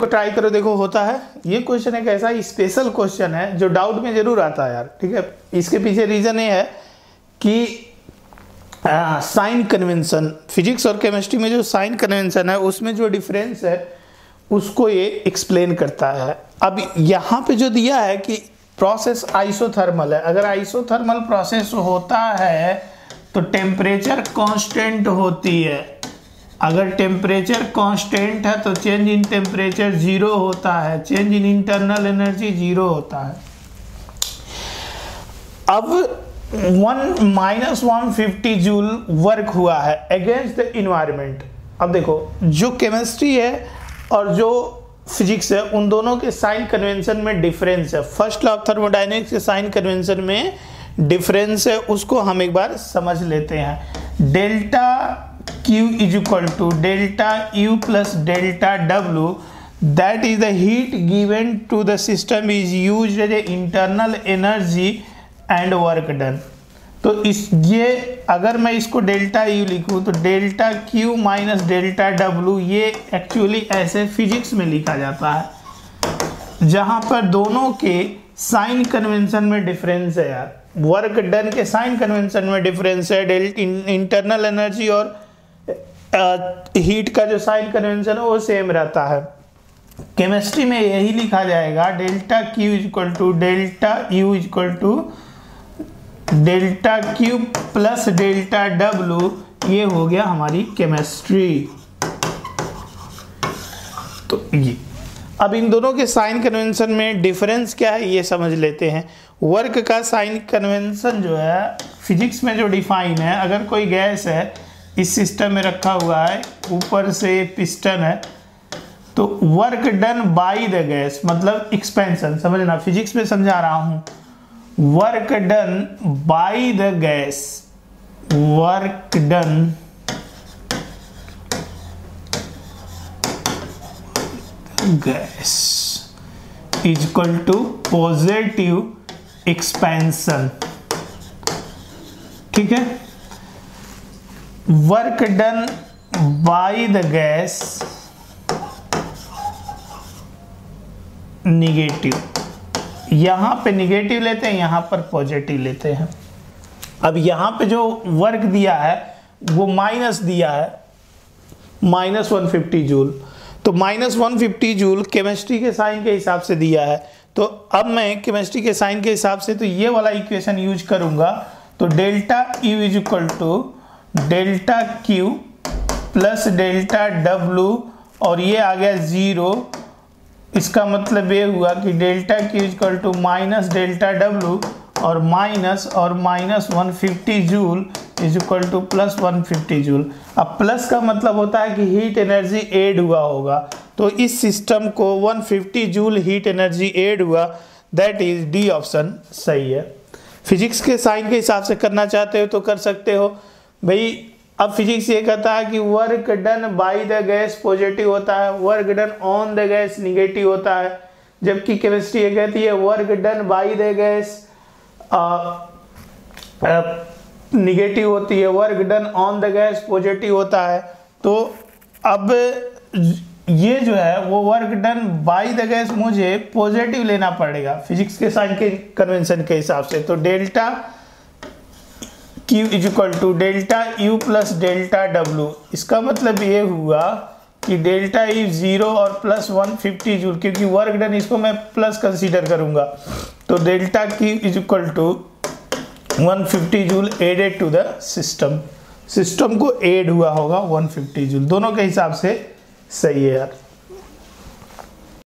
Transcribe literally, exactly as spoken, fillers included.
को ट्राई करो, देखो होता है। ये क्वेश्चन एक ऐसा स्पेशल क्वेश्चन है जो डाउट में जरूर आता है यार, ठीक है। इसके पीछे रीजन ये है कि साइन कन्वेंशन, फिजिक्स और केमिस्ट्री में जो साइन कन्वेंशन है उसमें जो डिफरेंस है उसको ये एक्सप्लेन करता है। अब यहाँ पे जो दिया है कि प्रोसेस आइसोथर्मल है, अगर आइसोथर्मल प्रोसेस होता है तो टेम्परेचर कांस्टेंट होती है। अगर टेम्परेचर कांस्टेंट है तो चेंज इन टेम्परेचर जीरो होता है, change in internal energy zero होता है। अब one minus one fifty joule work हुआ है अगेंस्ट द इन्वायरमेंट। अब देखो जो केमिस्ट्री है और जो फिजिक्स है उन दोनों के साइन कन्वेंशन में डिफरेंस है। फर्स्ट लॉ ऑफ थर्मोडायनेमिक्स के साइन कन्वेंशन में डिफरेंस है, उसको हम एक बार समझ लेते हैं। Delta Q is equal to delta U plus delta W, that is the heat given to the system is used as a internal energy and work done। तो इस ये अगर मैं इसको डेल्टा U लिखूँ तो delta Q minus delta W, ये actually ऐसे फिजिक्स में लिखा जाता है जहाँ पर दोनों के साइन कन्वेंशन में डिफरेंस है यार। वर्क डन के साइन कन्वेंशन में डिफरेंस है, डेल्ट इंटरनल एनर्जी और हीट uh, का जो साइन कन्वेंशन है वो सेम रहता है। केमिस्ट्री में यही लिखा जाएगा delta Q equal to delta U equal to delta Q plus delta W. ये हो गया हमारी केमिस्ट्री। तो ये अब इन दोनों के साइन कन्वेंशन में डिफरेंस क्या है ये समझ लेते हैं। वर्क का साइन कन्वेंशन जो है फिजिक्स में जो डिफाइन है, अगर कोई गैस है इस सिस्टम में रखा हुआ है, ऊपर से पिस्टन है, तो work done by the gas मतलब एक्सपेंशन, समझना फिजिक्स में समझा रहा हूं। Work done by the gas, work done gas is equal to positive expansion, ठीक है। Work done by the gas negative, यहां पे निगेटिव लेते हैं, यहां पर पॉजिटिव लेते हैं। अब यहां पे जो वर्क दिया है वो माइनस दिया है, माइनस वन फिफ्टी जूल। तो minus one fifty joule chemistry के साइन के हिसाब से दिया है। तो अब मैं केमिस्ट्री के साइन के हिसाब से तो ये वाला इक्वेशन यूज करूंगा। तो delta U is equal to delta Q plus delta W, और ये आ गया जीरो। इसका मतलब ये हुआ कि delta Q equal to minus delta W और माइनस और minus one fifty joule is equal to plus one fifty joule. अब प्लस का मतलब होता है कि हीट एनर्जी ऐड हुआ होगा, तो इस सिस्टम को one fifty joule heat energy add हुआ, दैट इज डी ऑप्शन सही है। फिजिक्स के साइन के हिसाब से करना चाहते हो तो कर सकते हो भाई। अब फिजिक्स ये कहता है कि work done by the gas positive होता है, work done on the gas negative होता है, जबकि केमिस्ट्री ये कहती है work done by the gas negative होती है, work done on the gas positive होता है। तो अब ये जो है वो work done by the gas मुझे पॉजिटिव लेना पड़ेगा फिजिक्स के साइन के कन्वेंशन के हिसाब से। तो delta Q is equal to delta U plus delta W। इसका मतलब ये हुआ कि डेल्टा U जीरो और प्लस वन फिफ्टी जूल, क्योंकि वर्क डन इसको मैं प्लस कंसीडर करूंगा। तो delta Q is equal to one fifty joule added to the system, system को एड हुआ होगा वन फिफ्टी जूल। दोनों के हिसाब से सही है यार।